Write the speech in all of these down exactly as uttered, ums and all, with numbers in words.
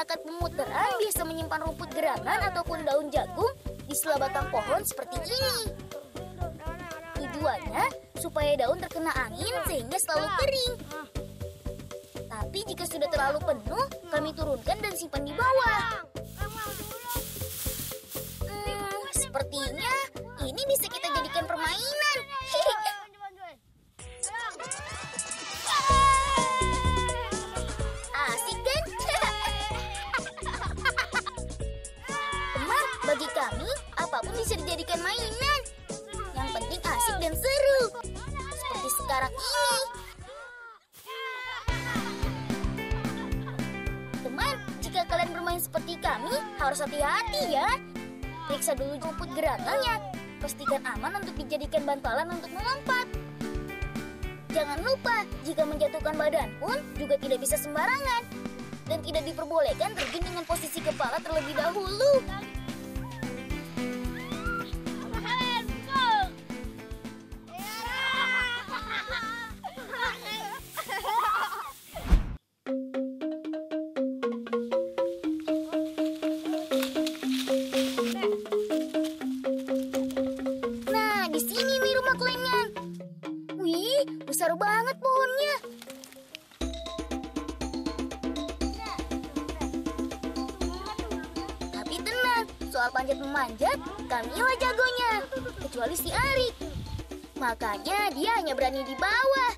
Masyarakat Pemutaran biasa menyimpan rumput gerangan ataupun daun jagung di sela batang pohon seperti ini. Tujuannya supaya daun terkena angin sehingga selalu kering. Tapi jika sudah terlalu penuh, kami turunkan dan simpan di bawah. Hmm, sepertinya ini bisa kita jadikan permainan. Asik kan? Teman, bagi kami, apapun bisa dijadikan mainan. Yang penting asik dan seru. Seperti sekarang ini. Teman, jika kalian bermain seperti kami, harus hati-hati ya. Periksa dulu rumput gerangannya. Pastikan aman untuk dijadikan bantalan untuk melompat. Jangan lupa, jika menjatuhkan badan pun juga tidak bisa sembarangan. Dan tidak diperbolehkan terjun dengan posisi kepala terlebih dahulu. Nah, di sini nih rumah kelengan. Wih, besar banget pohonnya. Tapi tenang, soal panjat memanjat, kamilah jagonya. Kecuali si Arik. Makanya dia hanya berani di bawah.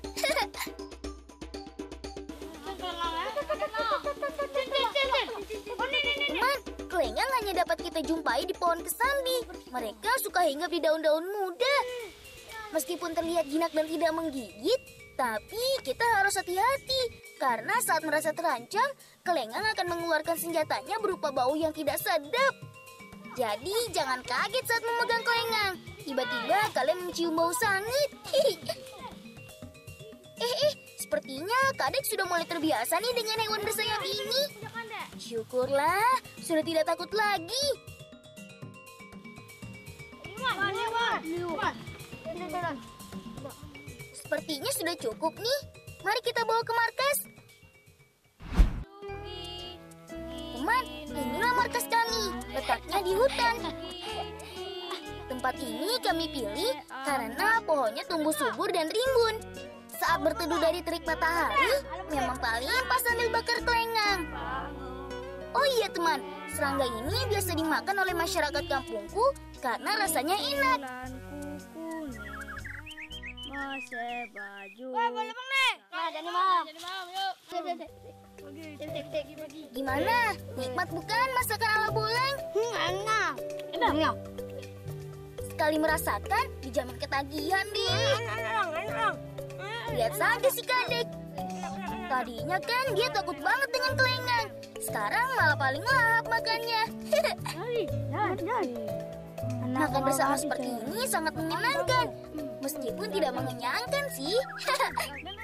Teman, kelengang hanya dapat kita jumpai di pohon kesambi. Mereka suka hinggap di daun-daun muda. Meskipun terlihat jinak dan tidak menggigit, tapi kita harus hati-hati. Karena saat merasa terancam, kelengang akan mengeluarkan senjatanya berupa bau yang tidak sedap. Jadi jangan kaget saat memegang kelengang. Tiba-tiba kalian mencium bau sangit. eh, eh, sepertinya Kadek sudah mulai terbiasa nih dengan hewan bersayap ini. Syukurlah, sudah tidak takut lagi. Sepertinya sudah cukup nih. Mari kita bawa ke markas. Teman, inilah markas kami. Letaknya di hutan. Tempat ini kami pilih karena pohonnya tumbuh subur dan rimbun. Saat berteduh dari terik matahari, memang paling pas sambil bakar kelengang. Oh iya teman, serangga ini biasa dimakan oleh masyarakat kampungku karena rasanya enak. Gimana? Nikmat bukan masakan ala Buleng? Enak. Enak. Sekali merasakan, dijamin ketagihan deh. Lihat saja si Kadek. Tadinya kan dia takut banget dengan kelengang. Sekarang malah paling lahap makannya. Makan bersama seperti ini sangat menyenangkan. Meskipun tidak mengenyangkan sih.